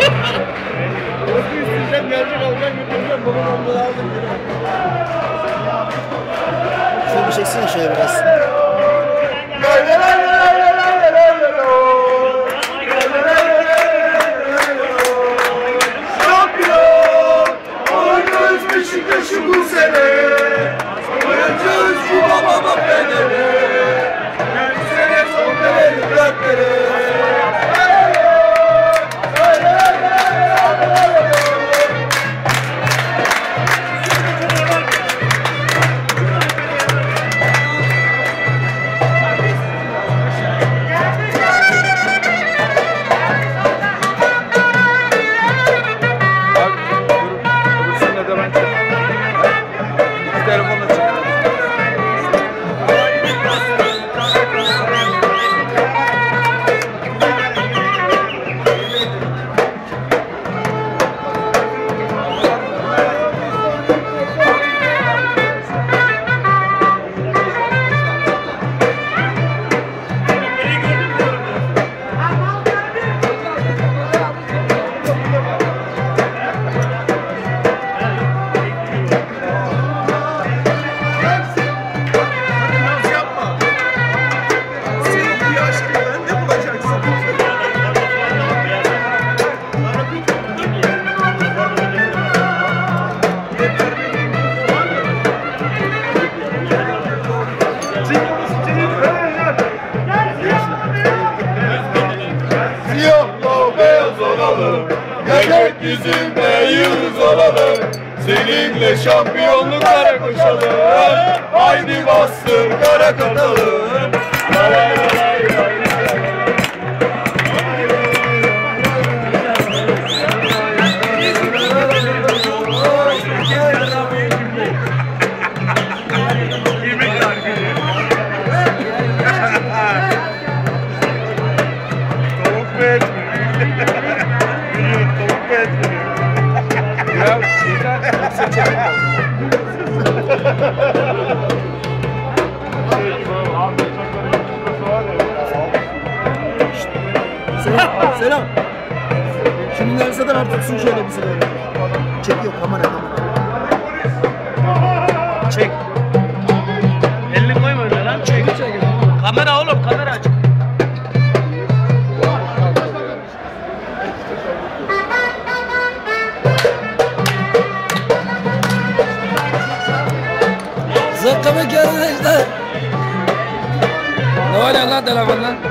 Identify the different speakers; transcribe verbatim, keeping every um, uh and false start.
Speaker 1: Nasıl isteyeceğim, gelecek alacağım, götüreceğim, babam onları aldım.
Speaker 2: Şöyle bir çeksene şöyle biraz.
Speaker 1: Şampiyon olacağız Beşiktaş'ı bu sene. Koyacağız bu babama bedeli. Bu sene son verelim dertleri. Gökyüzünde yıldız olalım, seninle şampiyonluklara koşalım. Haydi bastır kara katalım.
Speaker 2: Selam, selam. Şimdi Nevzat'ın artık tutsun şöyle bizi böyle. Çekiyor kamera kamera.
Speaker 3: Çek. Elini koyma öyle lan, çek. Kamera oğlum, kamera aç.
Speaker 4: Zıkkımı görün işte. Ne oluyor lan telefondan?